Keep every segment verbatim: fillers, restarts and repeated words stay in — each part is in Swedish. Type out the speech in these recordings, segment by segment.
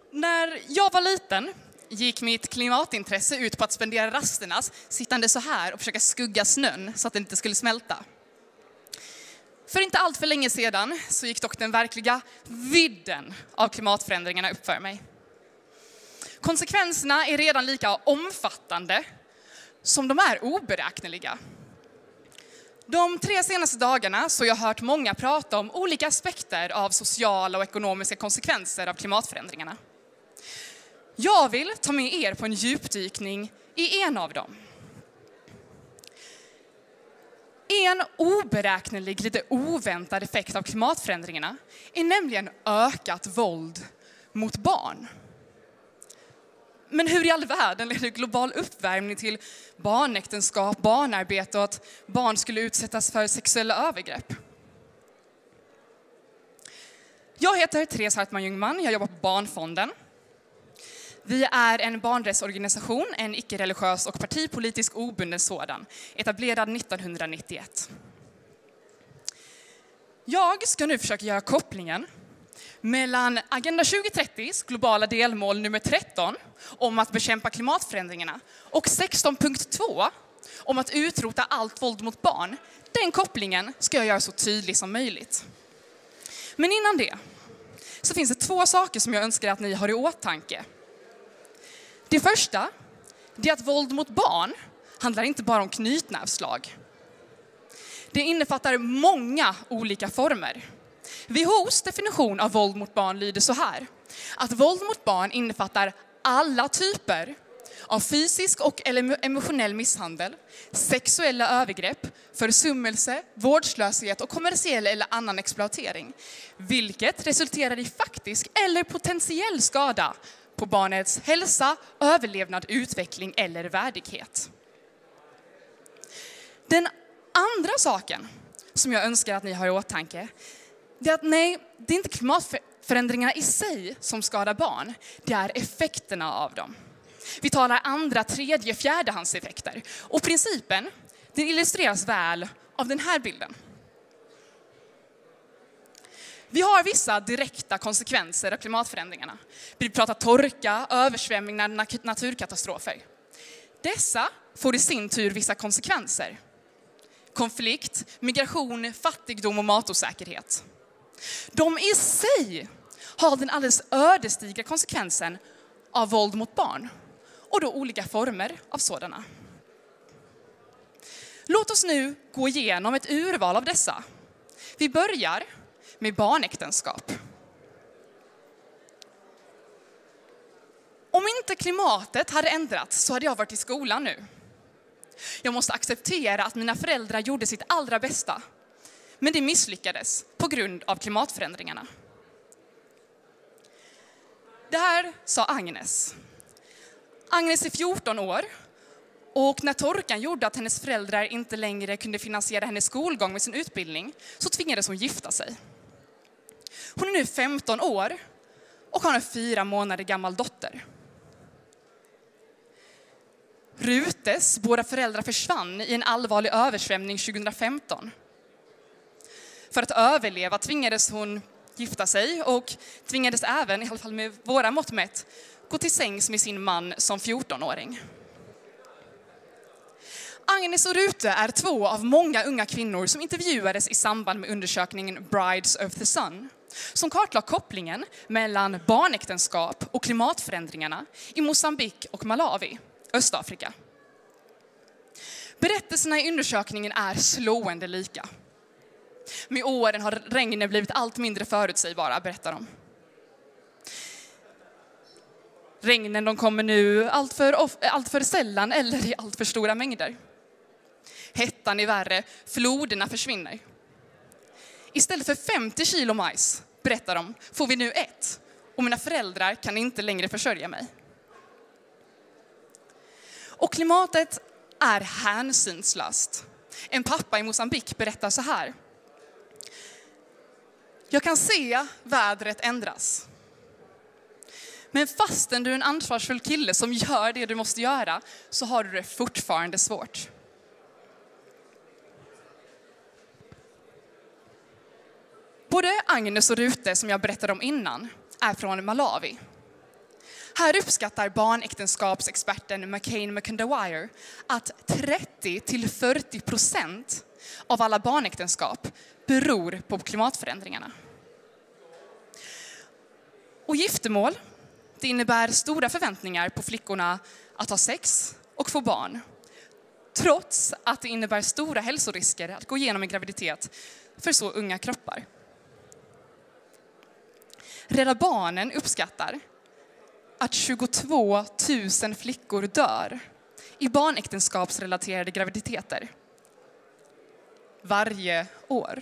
När jag var liten gick mitt klimatintresse ut på att spendera rasterna sittande så här och försöka skugga snön så att den inte skulle smälta. För inte allt för länge sedan så gick dock den verkliga vidden av klimatförändringarna upp för mig. Konsekvenserna är redan lika omfattande som de är oberäkneliga. De tre senaste dagarna så har jag hört många prata om olika aspekter av sociala och ekonomiska konsekvenser av klimatförändringarna. Jag vill ta med er på en djupdykning i en av dem. En oberäknelig, lite oväntad effekt av klimatförändringarna är nämligen ökat våld mot barn. Men hur i all världen leder global uppvärmning till barnäktenskap, barnarbete och att barn skulle utsättas för sexuella övergrepp? Jag heter Therese Hartman Ljungman, jag jobbar på Barnfonden. Vi är en barnrättsorganisation, en icke-religiös och partipolitisk obunden sådan, etablerad nittonhundranittioett. Jag ska nu försöka göra kopplingen mellan Agenda tjugo trettio:s globala delmål nummer tretton om att bekämpa klimatförändringarna och sexton punkt två om att utrota allt våld mot barn. Den kopplingen ska jag göra så tydlig som möjligt. Men innan det så finns det två saker som jag önskar att ni har i åtanke. Det första är att våld mot barn handlar inte bara om knytnävsslag. Det innefattar många olika former. W H O:s definition av våld mot barn lyder så här: att våld mot barn innefattar alla typer av fysisk och emotionell misshandel, sexuella övergrepp, försummelse, vårdslöshet och kommersiell eller annan exploatering, vilket resulterar i faktisk eller potentiell skada på barnets hälsa, överlevnad, utveckling eller värdighet. Den andra saken som jag önskar att ni har i åtanke, det är att nej, det är inte klimatförändringarna i sig som skadar barn, det är effekterna av dem. Vi talar andra, tredje, fjärdehandseffekter. Och principen, den illustreras väl av den här bilden. Vi har vissa direkta konsekvenser av klimatförändringarna. Vi pratar torka, översvämningar, naturkatastrofer. Dessa får i sin tur vissa konsekvenser. Konflikt, migration, fattigdom och matosäkerhet. De i sig har den alldeles ödesdigra konsekvensen av våld mot barn. Och då olika former av sådana. Låt oss nu gå igenom ett urval av dessa. Vi börjar med barnäktenskap. Om inte klimatet hade ändrats så hade jag varit i skolan nu. Jag måste acceptera att mina föräldrar gjorde sitt allra bästa. Men det misslyckades på grund av klimatförändringarna. Det här sa Agnes. Agnes är fjorton år och när torkan gjorde att hennes föräldrar inte längre kunde finansiera hennes skolgång med sin utbildning så tvingades hon gifta sig. Hon är nu femton år och har en fyra månader gammal dotter. Rutes båda föräldrar försvann i en allvarlig översvämning tjugohundrafemton. För att överleva tvingades hon gifta sig och tvingades även, i alla fall med våra mått mätt, gå till sängs med sin man som fjortonåring. Agnes och Rute är två av många unga kvinnor som intervjuades i samband med undersökningen Brides of the Sun, som kartlade kopplingen mellan barnäktenskap och klimatförändringarna i Mosambik och Malawi, Östafrika. Berättelserna i undersökningen är slående lika. Med åren har regnen blivit allt mindre förutsägbara, berättar de. Regnen de kommer nu allt för, allt för sällan eller i allt för stora mängder. Hettan är värre, floderna försvinner. Istället för femtio kilo majs, berättar de, får vi nu ett. Och mina föräldrar kan inte längre försörja mig. Och klimatet är hänsynslöst. En pappa i Mosambik berättar så här. Jag kan se vädret ändras. Men fastän du är en ansvarsfull kille som gör det du måste göra så har du det fortfarande svårt. Både Agnes och Rute som jag berättade om innan är från Malawi. Här uppskattar barnäktenskapsexperten McCain McIntyre att trettio till fyrtio procent av alla barnäktenskap beror på klimatförändringarna. Och giftermål, det innebär stora förväntningar på flickorna att ha sex och få barn, trots att det innebär stora hälsorisker att gå igenom en graviditet för så unga kroppar. Rädda Barnen uppskattar att tjugotvå tusen flickor dör i barnäktenskapsrelaterade graviditeter varje år.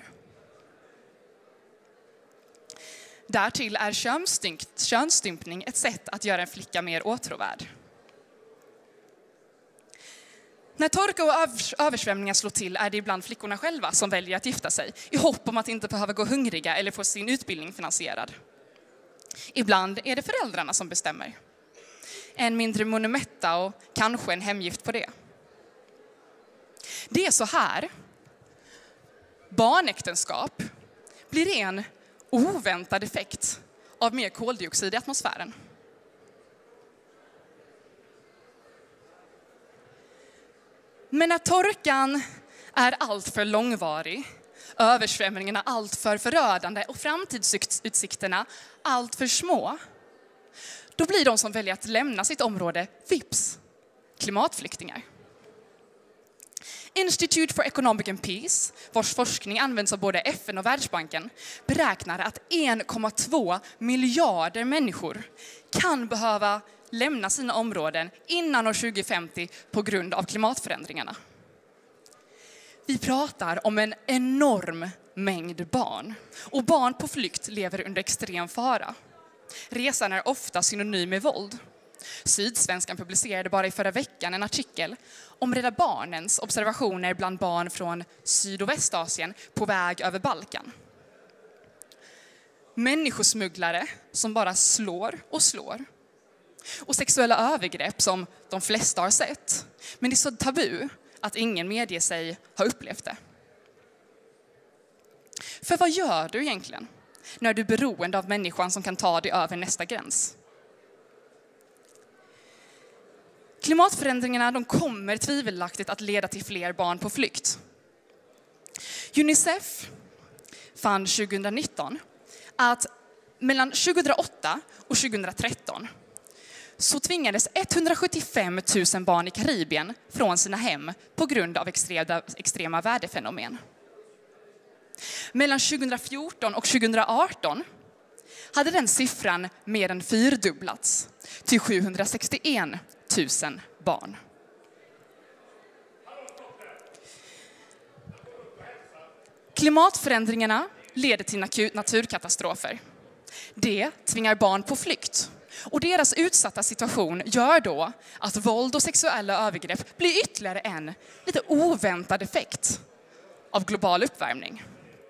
Därtill är könsstympning ett sätt att göra en flicka mer åtråvärd. När torka och översvämningar slår till är det ibland flickorna själva som väljer att gifta sig i hopp om att inte behöva gå hungriga eller få sin utbildning finansierad. Ibland är det föräldrarna som bestämmer. En mindre monumätta och kanske en hemgift på det. Det är så här barnäktenskap blir en oväntad effekt av mer koldioxid i atmosfären. Men när torkan är allt för långvarig, översvämningarna allt för förödande och framtidsutsikterna allt för små, då blir de som väljer att lämna sitt område vips klimatflyktingar. Institute for Economic and Peace, vars forskning används av både F N och Världsbanken, beräknar att en komma två miljarder människor kan behöva lämna sina områden innan år tjugo femtio på grund av klimatförändringarna. Vi pratar om en enorm mängd barn. Och barn på flykt lever under extrem fara. Resan är ofta synonym med våld. Sydsvenskan publicerade bara i förra veckan en artikel om Rädda Barnens observationer bland barn från Syd- och Västasien på väg över Balkan. Människosmugglare som bara slår och slår. Och sexuella övergrepp som de flesta har sett. Men det är så tabu att ingen medger sig ha upplevt det. För vad gör du egentligen när du är beroende av människan som kan ta dig över nästa gräns? Klimatförändringarna de kommer tvivelaktigt att leda till fler barn på flykt. Unicef fann tjugonitton att mellan tjugohundraåtta och tjugohundratretton så tvingades etthundrasjuttiofem tusen barn i Karibien från sina hem på grund av extrema, extrema väderfenomen. Mellan tjugohundrafjorton och tjugohundraarton hade den siffran mer än fyrdubblats till sjuhundrasextioen tusen barn. Klimatförändringarna leder till naturkatastrofer. Det tvingar barn på flykt. Och deras utsatta situation gör då att våld och sexuella övergrepp blir ytterligare en lite oväntad effekt av global uppvärmning.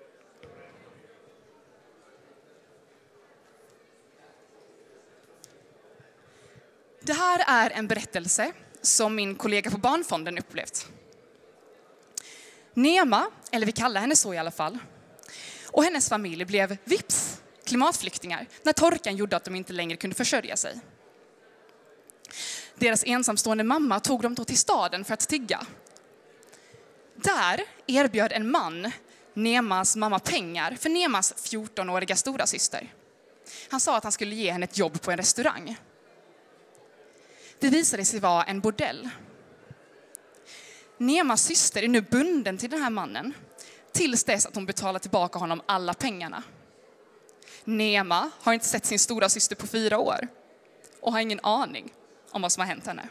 Det här är en berättelse som min kollega på Barnfonden upplevt. Nema, eller vi kallar henne så i alla fall, och hennes familj blev vips klimatflyktingar när torkan gjorde att de inte längre kunde försörja sig. Deras ensamstående mamma tog dem då till staden för att tigga. Där erbjöd en man Nemas mamma pengar för Nemas fjortonåriga stora syster. Han sa att han skulle ge henne ett jobb på en restaurang. Det visade sig vara en bordell. Nemas syster är nu bunden till den här mannen tills dess att hon betalar tillbaka honom alla pengarna. Nema har inte sett sin stora syster på fyra år och har ingen aning om vad som har hänt henne.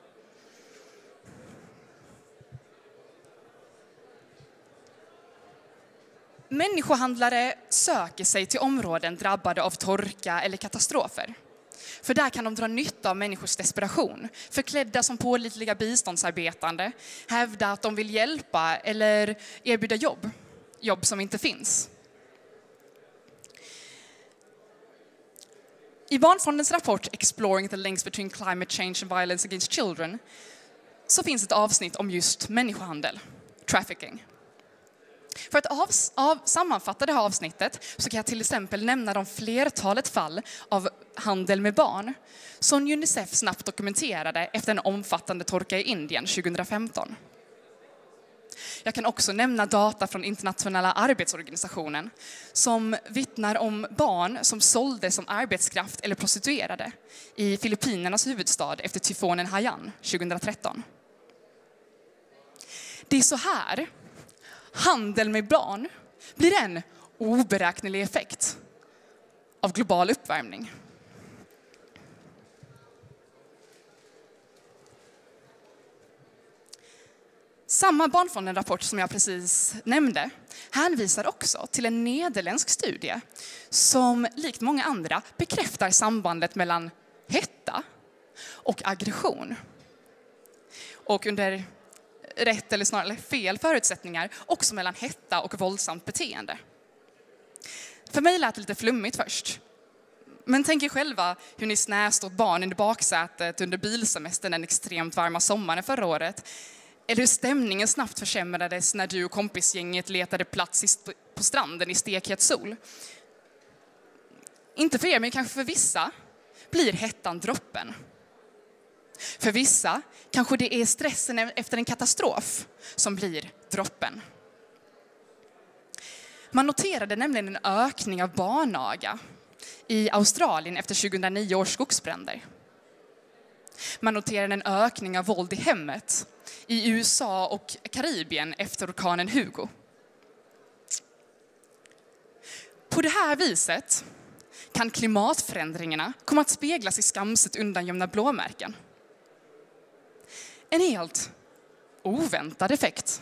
Människohandlare söker sig till områden drabbade av torka eller katastrofer. För där kan de dra nytta av människors desperation, förklädda som pålitliga biståndsarbetande, hävda att de vill hjälpa eller erbjuda jobb, jobb som inte finns. I Barnfondens rapport Exploring the Links Between Climate Change and Violence Against Children så finns ett avsnitt om just människohandel, trafficking. För att av, av, sammanfatta det här avsnittet så kan jag till exempel nämna de flertalet fall av handel med barn som Unicef snabbt dokumenterade efter en omfattande torka i Indien tjugohundrafemton. Jag kan också nämna data från internationella arbetsorganisationen som vittnar om barn som såldes som arbetskraft eller prostituerade i Filippinernas huvudstad efter tyfonen Haiyan tjugohundratretton. Det är så här handel med barn blir en oberäknelig effekt av global uppvärmning. Samma Barnfonden-rapport som jag precis nämnde hänvisar också till en nederländsk studie som likt många andra bekräftar sambandet mellan hetta och aggression. Och under rätt eller snarare fel förutsättningar också mellan hetta och våldsamt beteende. För mig lät det lite flummigt först. Men tänk er själva hur ni snäste åt barnen i baksätet under bilsemestern den extremt varma sommaren förra året. Eller hur stämningen snabbt försämrades när du och kompisgänget letade plats på stranden i stekhet sol. Inte för er, men kanske för vissa blir hettan droppen. För vissa kanske det är stressen efter en katastrof som blir droppen. Man noterade nämligen en ökning av barnaga i Australien efter tjugohundranio års skogsbränder. Man noterade en ökning av våld i hemmet i U S A och Karibien efter orkanen Hugo. På det här viset kan klimatförändringarna komma att speglas i skamset undangömda blåmärken. En helt oväntad effekt.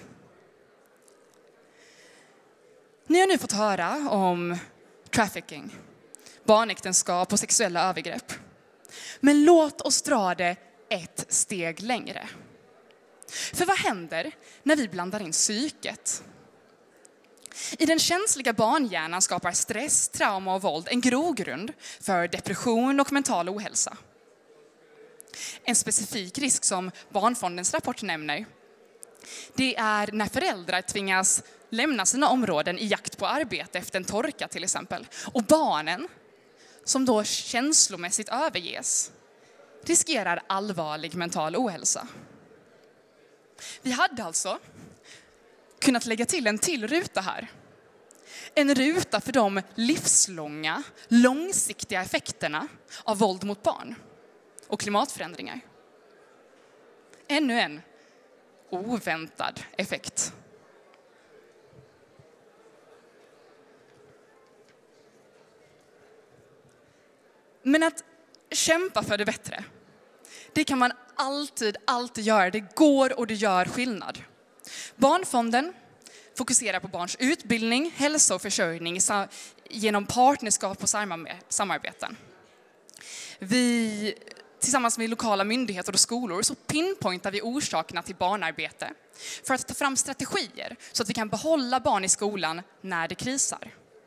Ni har nu fått höra om trafficking, barnäktenskap och sexuella övergrepp. Men låt oss dra det ett steg längre. För vad händer när vi blandar in psyket? I den känsliga barnhjärnan skapar stress, trauma och våld en grogrund för depression och mental ohälsa. En specifik risk som Barnfondens rapport nämner, det är när föräldrar tvingas lämna sina områden i jakt på arbete efter en torka till exempel. Och barnen, som då känslomässigt överges, riskerar allvarlig mental ohälsa. Vi hade alltså kunnat lägga till en till ruta här. En ruta för de livslånga, långsiktiga effekterna av våld mot barn och klimatförändringar. Ännu en oväntad effekt. Men att kämpa för det bättre, det kan man alltid, alltid göra. Det går och det gör skillnad. Barnfonden fokuserar på barns utbildning, hälsa och försörjning genom partnerskap och samarbeten. Vi, tillsammans med lokala myndigheter och skolor, så pinpointar vi orsakerna till barnarbete för att ta fram strategier så att vi kan behålla barn i skolan när det krisar.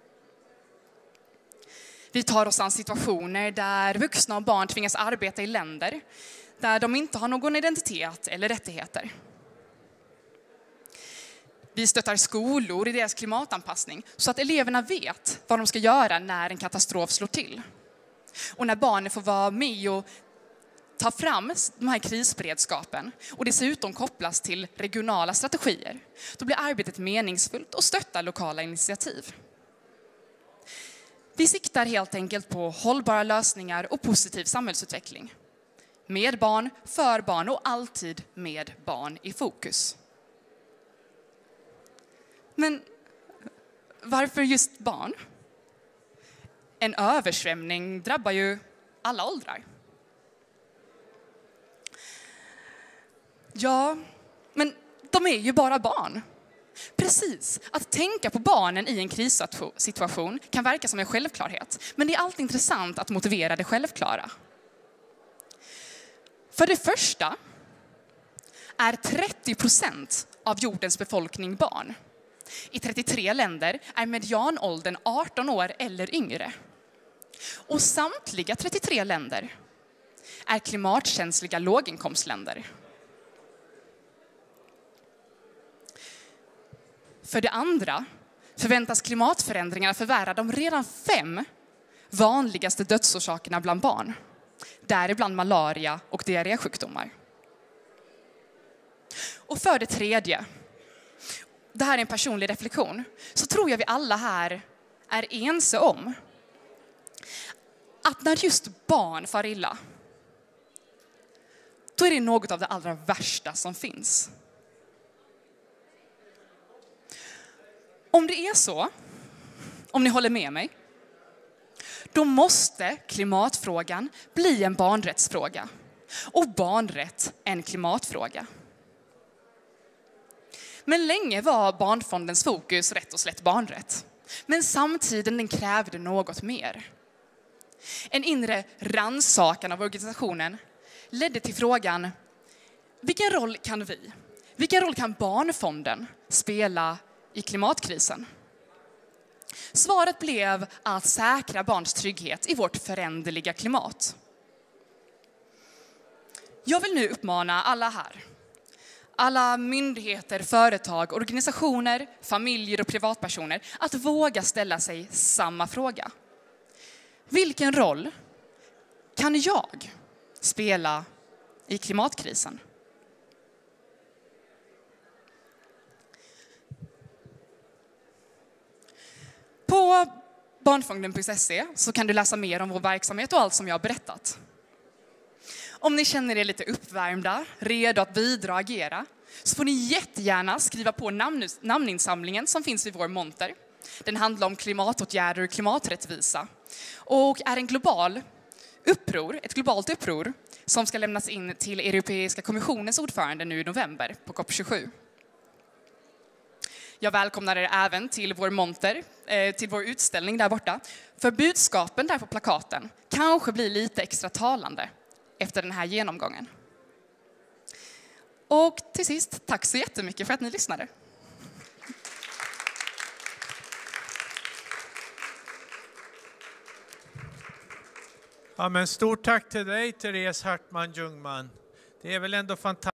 Vi tar oss an situationer där vuxna och barn tvingas arbeta i länder där de inte har någon identitet eller rättigheter. Vi stöttar skolor i deras klimatanpassning så att eleverna vet vad de ska göra när en katastrof slår till. Och när barnen får vara med och ta fram de här krisberedskapen och dessutom kopplas till regionala strategier, då blir arbetet meningsfullt och stöttar lokala initiativ. Vi siktar helt enkelt på hållbara lösningar och positiv samhällsutveckling. Med barn, för barn och alltid med barn i fokus. Men varför just barn? En översvämning drabbar ju alla åldrar. Ja, men de är ju bara barn. Precis, att tänka på barnen i en krissituation kan verka som en självklarhet. Men det är alltid intressant att motivera det självklara. För det första är trettio procent av jordens befolkning barn. I trettiotre länder är medianåldern arton år eller yngre. Och samtliga trettiotre länder är klimatkänsliga låginkomstländer. För det andra förväntas klimatförändringarna förvärra de redan fem vanligaste dödsorsakerna bland barn. Däribland malaria och diarrésjukdomar. Och för det tredje, det här är en personlig reflektion, så tror jag vi alla här är ense om att när just barn far illa, då är det något av det allra värsta som finns. Om det är så, om ni håller med mig, då måste klimatfrågan bli en barnrättsfråga och barnrätt en klimatfråga. Men länge var Barnfondens fokus rätt och slätt barnrätt. Men samtiden den krävde något mer. En inre rannsakan av organisationen ledde till frågan: vilken roll kan vi, vilken roll kan Barnfonden spela i klimatkrisen? Svaret blev att säkra barns trygghet i vårt föränderliga klimat. Jag vill nu uppmana alla här, alla myndigheter, företag, organisationer, familjer och privatpersoner att våga ställa sig samma fråga. Vilken roll kan jag spela i klimatkrisen? På barnfonden punkt se så kan du läsa mer om vår verksamhet och allt som jag har berättat. Om ni känner er lite uppvärmda, redo att bidra och agera, så får ni jättegärna skriva på namn, namninsamlingen som finns vid vår monter. Den handlar om klimatåtgärder och klimaträttvisa och är en global uppror, ett globalt uppror som ska lämnas in till Europeiska kommissionens ordförande nu i november på COP tjugosju. Jag välkomnar er även till vår monter, till vår utställning där borta. För budskapen där på plakaten kanske blir lite extra talande efter den här genomgången. Och till sist, tack så jättemycket för att ni lyssnade. Ja, men stort tack till dig, Therese Hartman Ljungman. Det är väl ändå fantastiskt.